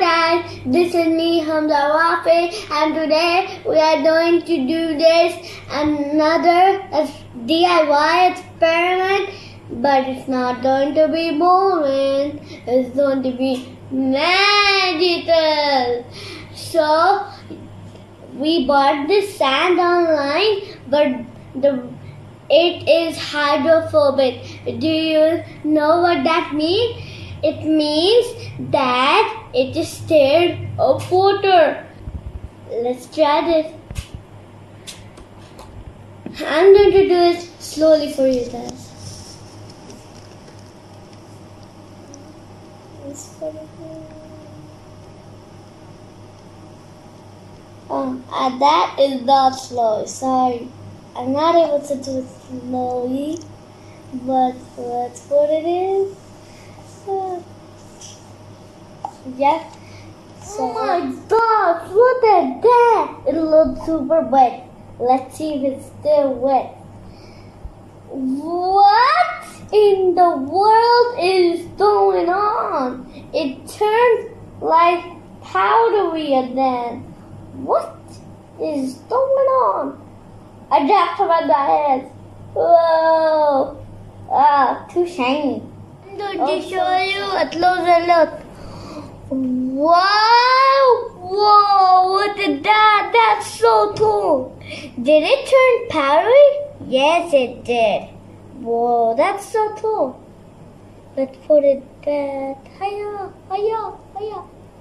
guys, this is me Hamza Wafi, and today we are going to do another DIY experiment, but it's not going to be boring, it's going to be magical. So we bought this sand online, but it is hydrophobic. Do you know what that means? It means that it is scared of water. Let's try this. I'm going to do it slowly for you guys. That is not slow. Sorry, I'm not able to do it slowly, but that's what it is. Yeah. So, oh my gosh, look at that! It looks super wet. Let's see if it's still wet. What in the world is going on? It turns like powdery again. What is going on? I dropped some on my head. Whoa! Ah, too shiny. I'm going to show you a closer look. Wow! Whoa! Look at that! That's so cool. Did it turn powdery? Yes, it did. Whoa! That's so cool. Let's put it back. Hiya! Hiya! Hiya!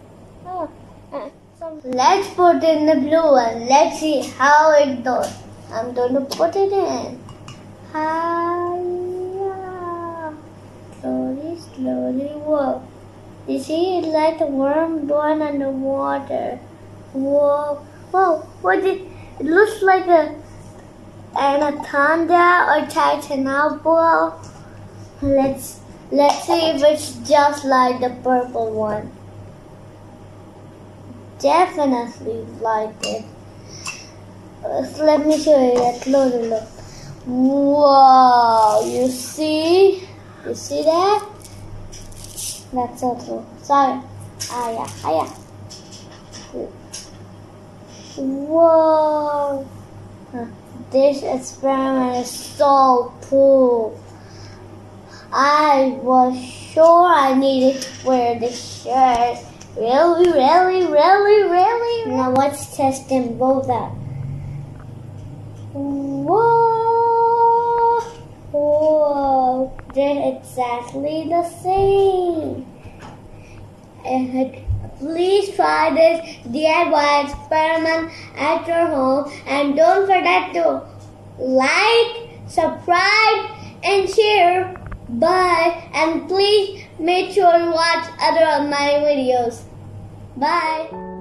Let's put in the blue one. Let's see how it goes. I'm going to put it in. Hiya! Slowly, slowly. Whoa! You see, it's like a worm going underwater. Whoa! Whoa! What is? It looks like an anaconda or titanoboa. Let's see if it's just like the purple one. Definitely like it. Let me show you a closer look. Whoa! You see? You see that? That's so cool. Sorry. Hiya. Whoa! This experiment is so cool. I was sure I needed to wear this shirt. Really? Now let's test them both out. Whoa! They're exactly the same. Please try this DIY experiment at your home, and don't forget to like, subscribe, and share. Bye, and please make sure to watch other of my videos. Bye.